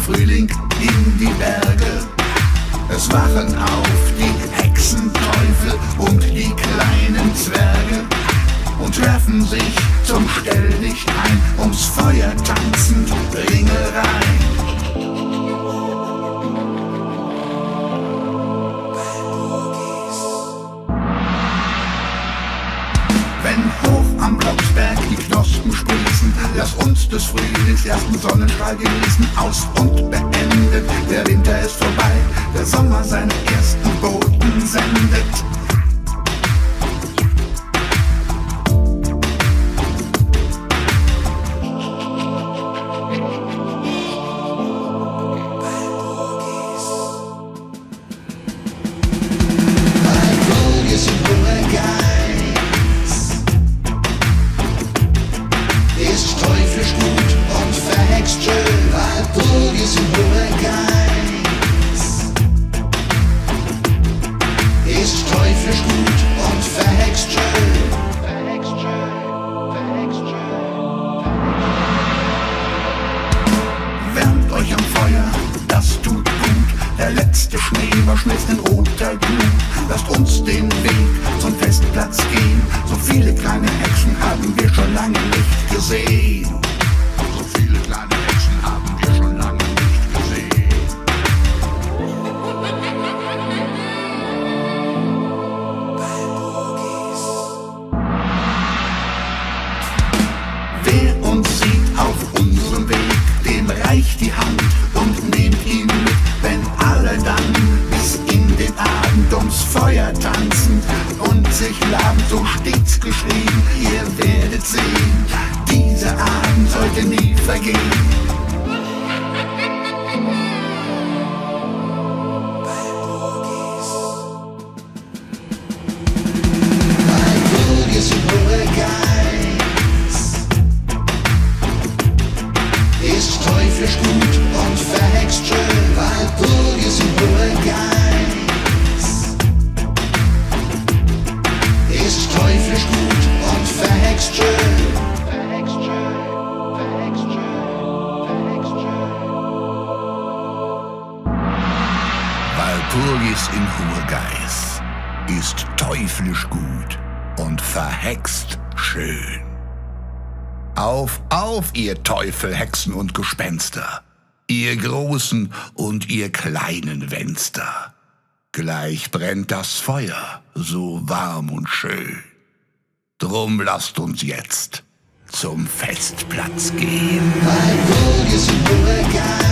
Frühling in die Berge. Es wachen auf die Hexenteufel und die kleinen Zwerge und werfen sich zum Stelldichein ums Feuer tanzend Ringereien. Wenn hoch am Blocksberg die Knospen sprießen, lass uns des Frühlings ersten Sonnenstrahl genießen. Aus und beendet, der Winter ist vorbei, der Sommer seine ersten Boten sendet. Wärmt euch am Feuer, das tut gut. Der letzte Schneeball schmilzt in roter Glut. Lasst uns den Weg zum Festplatz gehen. So viele kleine Hexen haben wir schon lange nicht gesehen. So viele kleine Hexen haben wir schon lange nicht gesehen. Wer uns sieht auf unserem Weg, dem reicht die Hand und nehmt ihn mit, wenn alle dann bis in den Abend ums Feuer tanzen und sich laben, so steht's geschrieben, ihr werdet sehen, dieser Abend sollte nie vergehen. Ist teuflisch gut und verhext schön, Walpurgis im hohen Geist. Ist teuflisch gut und verhext schön. Verhext schön, verhext schön, verhext schön. Walpurgis im Hurgeis ist teuflisch gut und verhext schön. Auf, auf, ihr Teufel, Hexen und Gespenster, ihr großen und ihr kleinen Wenster. Gleich brennt das Feuer so warm und schön. Drum lasst uns jetzt zum Festplatz gehen. Walpurgis im Hurgeis.